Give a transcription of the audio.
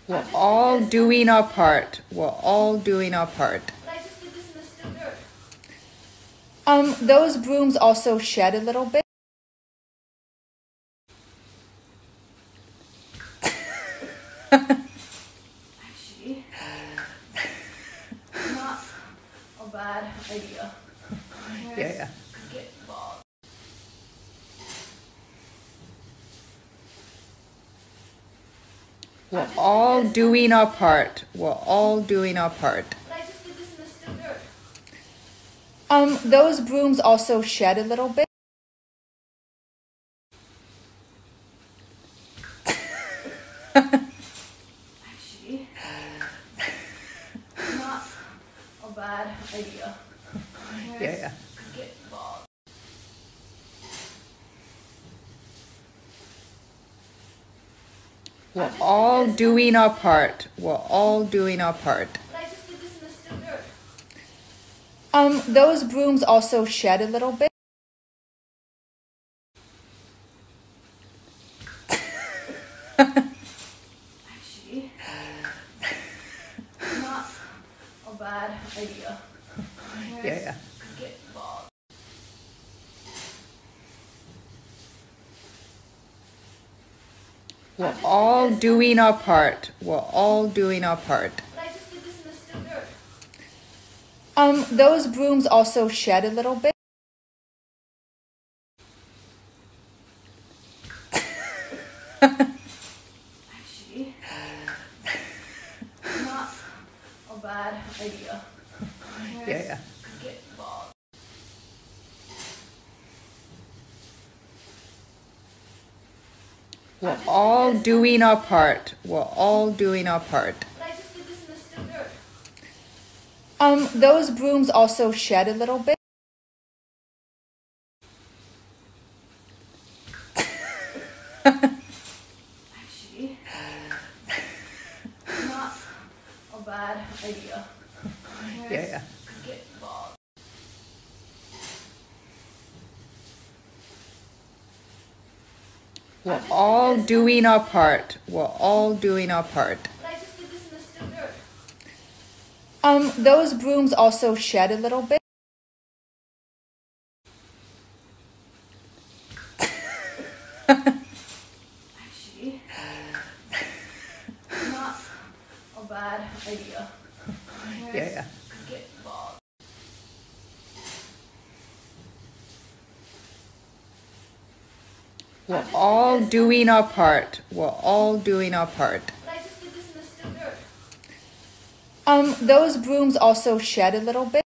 We're all doing our part. We're all doing our part. But I just did this and it's still dirt. Those brooms also shed a little bit. Actually, not a bad idea. Yeah. Get involved. We're all doing our part. We're all doing our part. But I just did this and it's still dirt. Those brooms also shed a little bit. Actually, not a bad idea. Yeah. Get involved. We're all doing our part. We're all doing our part. But I just did this and it's still dirt. Those brooms also shed a little bit. Actually, not a bad idea. Yeah. Get involved. We're all doing our part. We're all doing our part. But I just did this and it's still dirt. Those brooms also shed a little bit. Actually, not a bad idea. Yeah. Get involved. We're all doing our part. We're all doing our part. But I just did this and it's still dirt. Those brooms also shed a little bit. Actually, not a bad idea. Yeah. Get involved. We're all doing our part. We're all doing our part. But I just did this and it's still dirt. Those brooms also shed a little bit. Actually, not a bad idea. Yeah. Get involved. We're all doing our part. We're all doing our part. But I just did this and it's still dirt. Those brooms also shed a little bit.